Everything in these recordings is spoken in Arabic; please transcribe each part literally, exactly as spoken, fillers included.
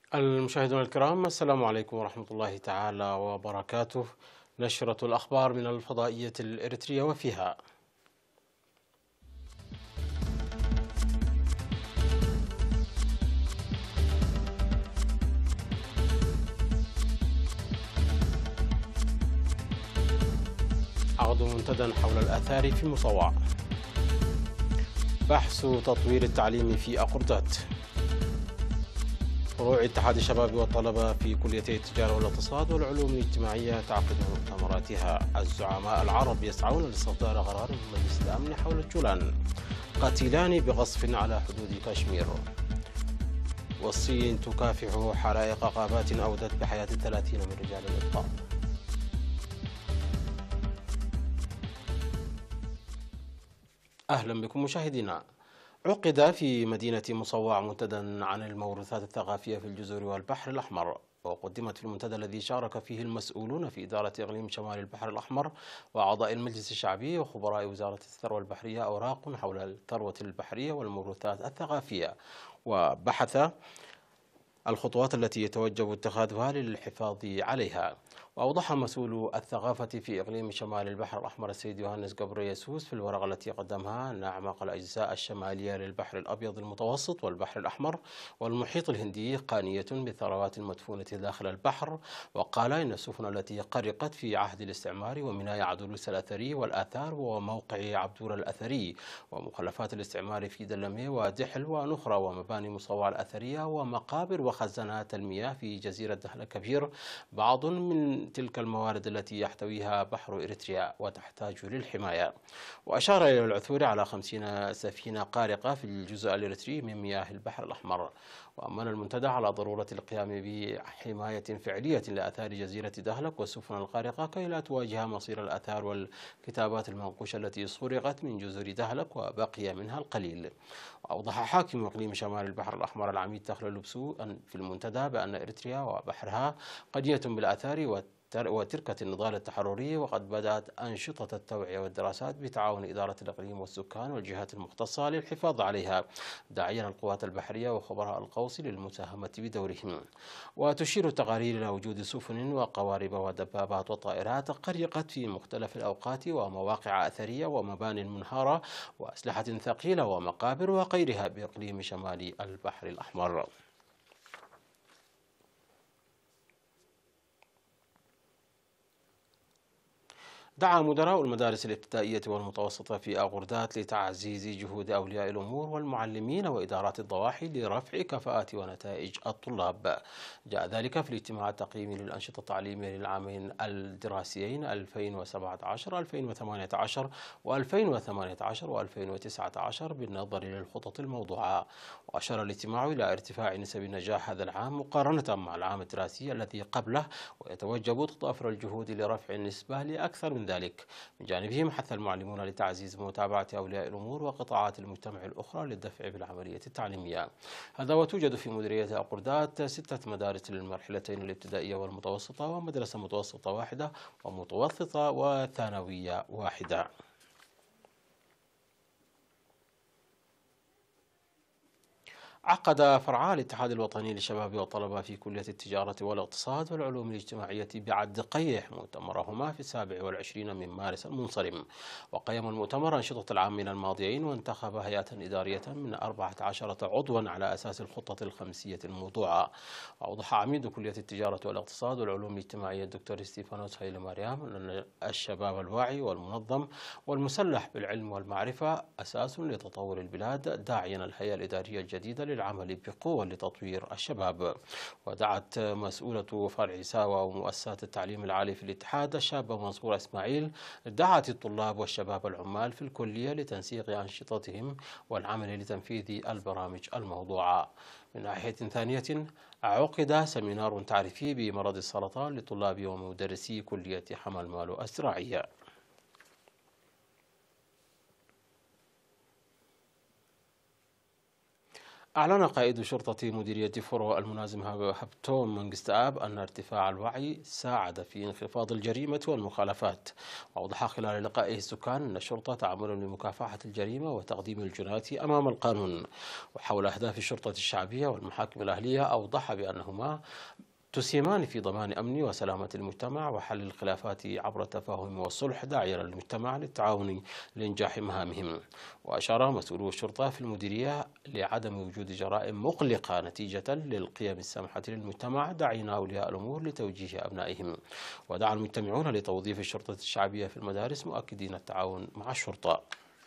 المشاهدون الكرام، السلام عليكم ورحمة الله تعالى وبركاته. نشرة الأخبار من الفضائية الإريترية وفيها عقد منتدى حول الآثار في مصوع، بحث تطوير التعليم في أقردات، فروع اتحاد الشباب والطلبة في كليتي التجارة والاقتصاد والعلوم الاجتماعية تعقد مؤتمراتها، الزعماء العرب يسعون لاصدار قرار من مجلس الأمن حول الجولان، قتيلان بقصف على حدود كشمير، والصين تكافح حرائق غابات أودت بحياة الثلاثين من رجال الإطفاء. أهلا بكم مشاهدينا. عقد في مدينة مصوع منتدى عن الموروثات الثقافية في الجزر والبحر الأحمر، وقدمت في المنتدى الذي شارك فيه المسؤولون في إدارة إقليم شمال البحر الأحمر وأعضاء المجلس الشعبي وخبراء وزارة الثروة البحرية أوراق حول الثروة البحرية والموروثات الثقافية، وبحث الخطوات التي يتوجب اتخاذها للحفاظ عليها. وأوضح مسؤول الثقافة في إقليم شمال البحر الأحمر السيد يوهانس قبريسوس في الورقة التي قدمها أن أعماق الأجزاء الشمالية للبحر الأبيض المتوسط والبحر الأحمر والمحيط الهندي قانية بالثروات المدفونة داخل البحر. وقال إن السفن التي غرقت في عهد الاستعمار وميناء عبدولوس الأثري والآثار وموقع عبدور الأثري ومخلفات الاستعمار في دلمي ودحل ونخرة ومباني مصوع الأثرية ومقابر وخزانات المياه في جزيرة دهل كبير بعض من تلك الموارد التي يحتويها بحر إريتريا وتحتاج للحماية. وأشار إلى العثور على خمسين سفينة قارقة في الجزء الإريتري من مياه البحر الأحمر. وأمن المنتدى على ضرورة القيام بحماية فعلية لآثار جزيرة دهلك والسفن القارقة كي لا تواجه مصير الآثار والكتابات المنقوشة التي سرقت من جزر دهلك وبقي منها القليل. وأوضح حاكم إقليم شمال البحر الأحمر العميد تخلى لبسو في المنتدى بأن إريتريا وبحرها قنية بالآثار وتركة النضال التحرري، وقد بدأت أنشطة التوعية والدراسات بتعاون إدارة الإقليم والسكان والجهات المختصة للحفاظ عليها، داعيا القوات البحرية وخبراء القوس للمساهمة بدورهم. وتشير التقارير إلى وجود سفن وقوارب ودبابات وطائرات غرقت في مختلف الأوقات ومواقع أثرية ومبانٍ منهارة وأسلحة ثقيلة ومقابر وغيرها بإقليم شمال البحر الأحمر. دعا مدراء المدارس الابتدائية والمتوسطة في أقردات لتعزيز جهود أولياء الأمور والمعلمين وإدارات الضواحي لرفع كفاءة ونتائج الطلاب. جاء ذلك في الاجتماع التقييمي للأنشطة التعليمية للعامين الدراسيين ألفين وسبعة عشر ألفين وثمانية عشر وألفين وثمانية عشر وألفين وتسعة عشر بالنظر للخطط الموضوعة. وأشار الاجتماع إلى ارتفاع نسب النجاح هذا العام مقارنة مع العام الدراسي الذي قبله، ويتوجب تضافر الجهود لرفع النسبة لأكثر من ذلك. من جانبهم حث المعلمون لتعزيز متابعة أولياء الأمور وقطاعات المجتمع الأخرى للدفع بالعملية التعليمية. هذا وتوجد في مديرية أقردات ستة مدارس للمرحلتين الابتدائية والمتوسطة ومدرسة متوسطة واحدة ومتوسطة وثانوية واحدة. عقد فرعا الاتحاد الوطني للشباب والطلبة في كلية التجارة والاقتصاد والعلوم الاجتماعية بعد قيح مؤتمرهما في السابع والعشرين من مارس المنصرم. وقيم المؤتمر أنشطة العامين الماضيين وانتخب هيئة إدارية من أربعة عشر عضوا على أساس الخطة الخمسية الموضوعة. وأوضح عميد كلية التجارة والاقتصاد والعلوم الاجتماعية الدكتور ستيفانوس هيلي مريم أن الشباب الواعي والمنظم والمسلح بالعلم والمعرفة أساس لتطور البلاد، داعيا الهيئة الإدارية الجديدة للعمل بقوة لتطوير الشباب. ودعت مسؤولة فرع ساوى ومؤسسات التعليم العالي في الاتحاد الشابة منصورة إسماعيل دعت الطلاب والشباب العمال في الكلية لتنسيق أنشطتهم والعمل لتنفيذ البرامج الموضوعة. من ناحية ثانية عقد سمينار تعريفي بمرض السرطان لطلاب ومدرسي كلية حمل مالو الزراعية. أعلن قائد شرطة مديرية فورو المنازم هابتوم منغستاب أن ارتفاع الوعي ساعد في انخفاض الجريمة والمخالفات. وأوضح خلال لقائه السكان أن الشرطة تعمل لمكافحة الجريمة وتقديم الجناة أمام القانون. وحول أهداف الشرطة الشعبية والمحاكم الأهلية أوضح بأنهما تسهمان في ضمان أمن وسلامة المجتمع وحل الخلافات عبر التفاهم والصلح، داعيا المجتمع للتعاون لإنجاح مهامهم. وأشار مسؤولو الشرطة في المديرية لعدم وجود جرائم مقلقة نتيجة للقيم السامحة للمجتمع، داعين أولياء الأمور لتوجيه أبنائهم. ودعا المجتمعون لتوظيف الشرطة الشعبية في المدارس مؤكدين التعاون مع الشرطة.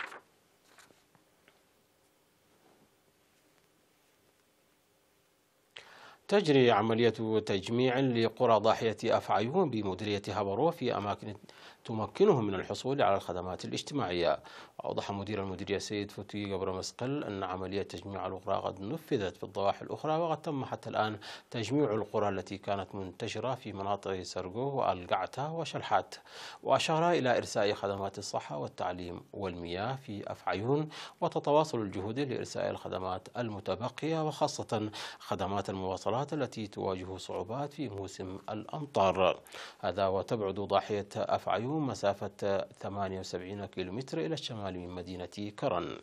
تجري عملية تجميع لقرى ضاحية أفعيون بمديرية هابرو في أماكن تمكنهم من الحصول على الخدمات الاجتماعية. أوضح مدير المديرية السيد فتوي قبر مسقل أن عملية تجميع القرى قد نفذت في الضواحي الأخرى، وقد تم حتى الآن تجميع القرى التي كانت منتشرة في مناطق سرقو والقعتة وشلحات. وأشار إلى إرساء خدمات الصحة والتعليم والمياه في أفعيون، وتتواصل الجهود لإرساء الخدمات المتبقية وخاصة خدمات المواصلات التي تواجه صعوبات في موسم الأمطار. هذا وتبعد ضاحية أفعيون مسافة ثمانية وسبعين كيلومتر إلى الشمال من مدينة كرن.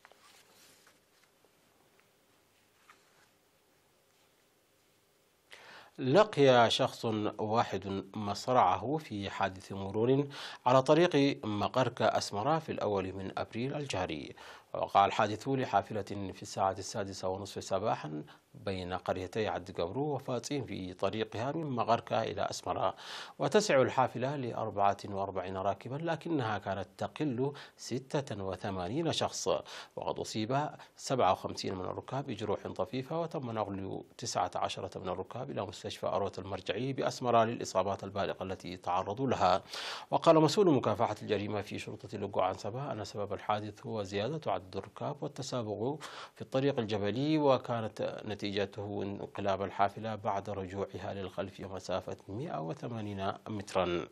لقي شخص واحد مصرعه في حادث مرور على طريق مقرك أسمرة في الأول من أبريل الجاري. وقع الحادث لحافلة في الساعة السادسة ونصف صباحا بين قريتي عد قبرو وفاتين في طريقها من مغركة إلى أسمرة. وتسع الحافلة لأربعة وأربعين راكبا، لكنها كانت تقل ستة وثمانين شخص. وقد أصيب سبعة وخمسين من الركاب بجروح طفيفة، وتم نقل تسعة عشر من الركاب إلى مستشفى أروت المرجعي بأسمرة للإصابات البالغة التي تعرضوا لها. وقال مسؤول مكافحة الجريمة في شرطة لقو عن سبا أن سبب الحادث هو زيادة عدد الركاب والتسابق في الطريق الجبلي، وكانت نتيجته انقلاب الحافلة بعد رجوعها للخلف مسافة مئة وثمانين مترا.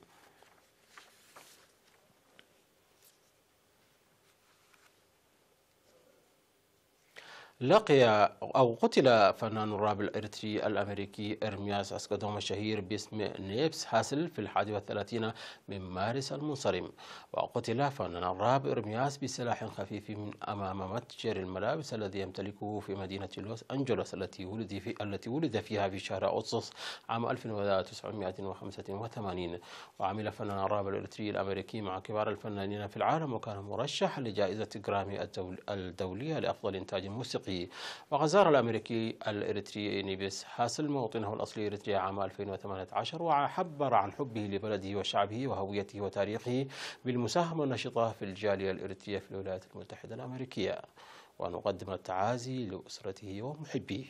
لقي أو قتل فنان الراب الإريتري الأمريكي إرمياس أسكادوم الشهير باسم نيبس هاسل في الحادي والثلاثين من مارس المنصرم. وقتل فنان الراب إرمياس بسلاح خفيف من أمام متجر الملابس الذي يمتلكه في مدينة لوس أنجلوس التي ولد في التي ولد فيها في شهر أغسطس عام ألف وتسعمئة وخمسة وثمانين. وعمل فنان الراب الإريتري الأمريكي مع كبار الفنانين في العالم، وكان مرشح لجائزة جرامي الدولية لأفضل إنتاج موسيقي. وغزار الأمريكي الإريتري نيبس هاسل موطنه الأصلي إريتريا عام ألفين وثمانية عشر، وعبر عن حبه لبلده وشعبه وهويته وتاريخه بالمساهمة النشطة في الجالية الإريترية في الولايات المتحدة الأمريكية. ونقدم التعازي لأسرته ومحبيه.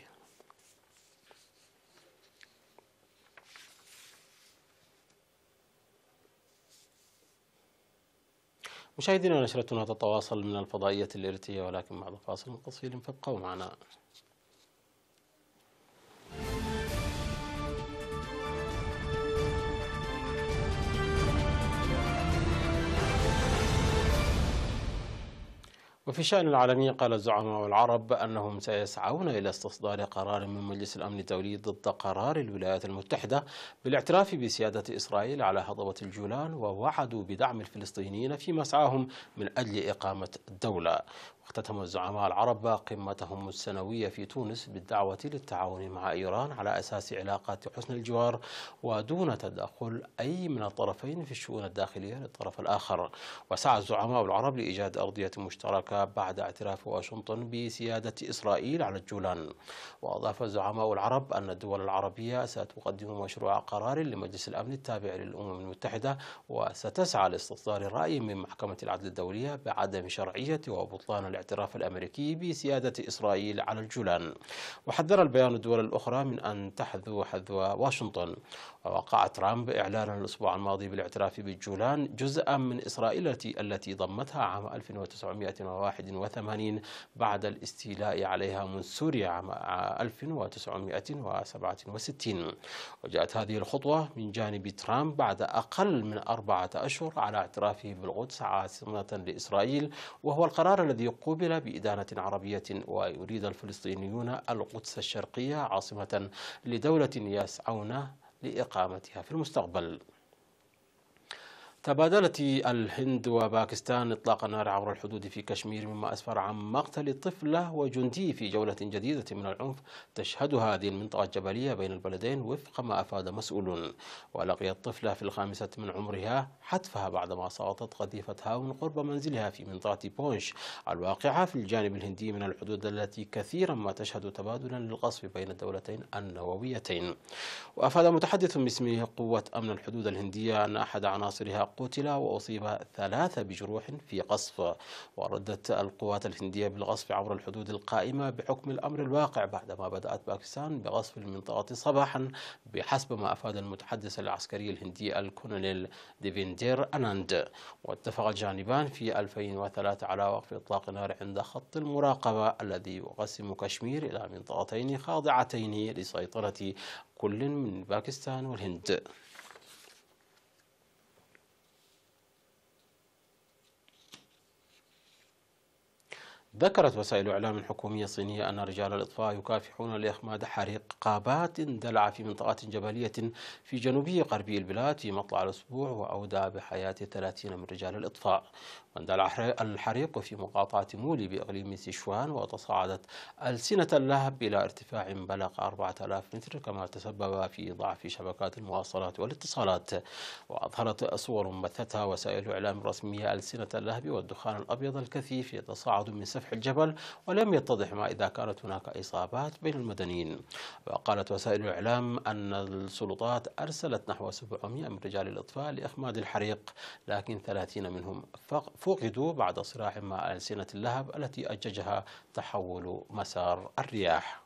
مشاهدينا، نشرتنا تتواصل من الفضائية الإريترية، ولكن بعد فاصل قصير فابقوا معنا. وفي الشأن العالمي، قال الزعماء العرب أنهم سيسعون إلى استصدار قرار من مجلس الأمن الدولي ضد قرار الولايات المتحدة بالاعتراف بسيادة إسرائيل على هضبة الجولان، ووعدوا بدعم الفلسطينيين في مسعاهم من أجل إقامة الدولة. واختتم الزعماء العرب قمتهم السنوية في تونس بالدعوة للتعاون مع إيران على أساس علاقات حسن الجوار ودون تدخل أي من الطرفين في الشؤون الداخلية للطرف الآخر. وسعى الزعماء العرب لإيجاد أرضية مشتركة بعد اعتراف واشنطن بسيادة إسرائيل على الجولان. وأضاف الزعماء العرب أن الدول العربية ستقدم مشروع قرار لمجلس الأمن التابع للأمم المتحدة، وستسعى لاستصدار رأي من محكمة العدل الدولية بعدم شرعية وبطلان الاعتراف الأمريكي بسيادة إسرائيل على الجولان. وحذر البيان الدول الأخرى من أن تحذو حذو واشنطن. ووقع ترامب إعلانا الأسبوع الماضي بالاعتراف بالجولان جزءا من إسرائيل التي التي ضمتها عام ألف وتسعمئة وواحد وثمانين بعد الاستيلاء عليها من سوريا عام ألف وتسعمئة وسبعة وستين. وجاءت هذه الخطوة من جانب ترامب بعد أقل من أربعة أشهر على اعترافه بالقدس عاصمة لإسرائيل، وهو القرار الذي قوبل بإدانة عربية، ويريد الفلسطينيون القدس الشرقية عاصمة لدولة يسعون لإقامتها في المستقبل. تبادلت الهند وباكستان إطلاق النار عبر الحدود في كشمير، مما أسفر عن مقتل طفلة وجندي في جولة جديدة من العنف تشهدها هذه المنطقة الجبلية بين البلدين وفق ما أفاد مسؤولون. ولقيت الطفلة في الخامسة من عمرها حتفها بعدما سقطت قذيفة هاون قرب منزلها في منطقة بونش الواقعة في الجانب الهندي من الحدود، التي كثيرا ما تشهد تبادلا للقصف بين الدولتين النوويتين. وأفاد متحدث باسم قوة أمن الحدود الهندية أن أحد عناصرها قتل وأصيب ثلاثة بجروح في قصف. وردت القوات الهندية بالقصف عبر الحدود القائمة بحكم الأمر الواقع بعدما بدأت باكستان بقصف المنطقة صباحا، بحسب ما أفاد المتحدث العسكري الهندي الكولونيل ديفيندير أناند. واتفق الجانبان في ألفين وثلاثة على وقف إطلاق النار عند خط المراقبة الذي يقسم كشمير إلى منطقتين خاضعتين لسيطرة كل من باكستان والهند. ذكرت وسائل إعلام حكومية صينية أن رجال الإطفاء يكافحون لإخماد حريق قابات اندلع في منطقة جبلية في جنوبي غربي البلاد في مطلع الأسبوع، وأودى بحياة ثلاثين من رجال الإطفاء. واندلع الحريق في مقاطعة مولي بإقليم سيشوان، وتصاعدت ألسنة اللهب إلى ارتفاع بلغ أربعة آلاف متر، كما تسبب في ضعف شبكات المواصلات والاتصالات. وأظهرت صور بثتها وسائل إعلام رسمية ألسنة اللهب والدخان الأبيض الكثيف يتصاعد من سفح الجبل، ولم يتضح ما إذا كانت هناك إصابات بين المدنيين. وقالت وسائل الإعلام أن السلطات أرسلت نحو سبعمائة من رجال الإطفاء لإخماد الحريق، لكن ثلاثين منهم فقدوا بعد صراع مع ألسنة اللهب التي أججها تحول مسار الرياح.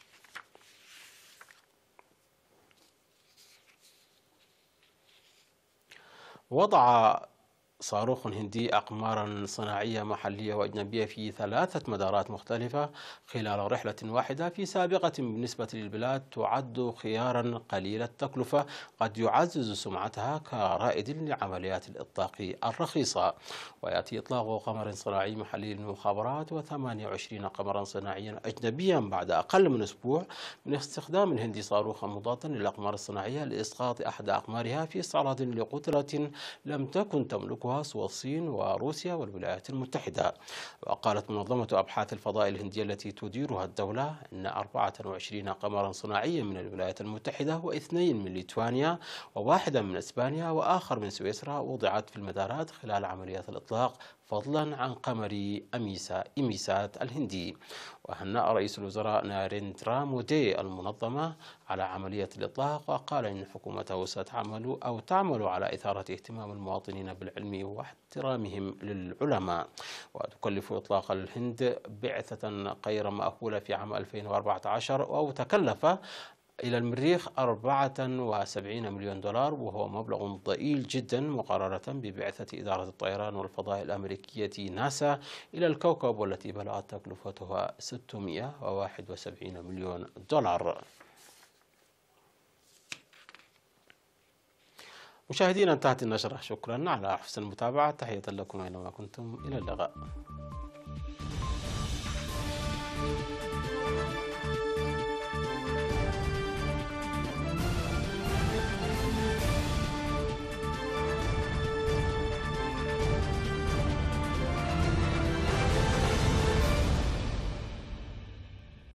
وضع صاروخ هندي أقمارا صناعية محلية وأجنبية في ثلاثة مدارات مختلفة خلال رحلة واحدة في سابقة بالنسبة للبلاد تعد خيارا قليل التكلفة قد يعزز سمعتها كرائد لعمليات الإطلاق الرخيصة. ويأتي إطلاق قمر صناعي محلي للمخابرات وثمانية وعشرين قمرا صناعيا أجنبيا بعد أقل من أسبوع من استخدام الهند صاروخا مضادا للأقمار الصناعية لإسقاط أحد أقمارها في استعراض لقدرة لم تكن تملكها سوى الصين وروسيا والولايات المتحدة. وقالت منظمة أبحاث الفضاء الهندية التي تديرها الدولة أن أربعة وعشرين قمرا صناعيا من الولايات المتحدة واثنين من ليتوانيا وواحدا من إسبانيا وآخر من سويسرا وضعت في المدارات خلال عمليات الإطلاق، فضلا عن قمر أميسا إميسات الهندي. وهنأ رئيس الوزراء ناريندرا مودي المنظمة على عملية الإطلاق، وقال إن حكومته ستعمل أو تعمل على إثارة اهتمام المواطنين بالعلم واحترامهم للعلماء. وتكلف إطلاق الهند بعثة غير مأهولة في عام ألفين وأربعة عشر، أو تكلف إلى المريخ أربعة وسبعين مليون دولار، وهو مبلغ ضئيل جدا مقارنة ببعثة إدارة الطيران والفضاء الأمريكية ناسا إلى الكوكب، والتي بلغت تكلفتها ستمائة وواحد وسبعين مليون دولار. مشاهدينا، انتهت النشرة. شكرا على حسن المتابعة. تحية لكم أينما كنتم. إلى اللقاء.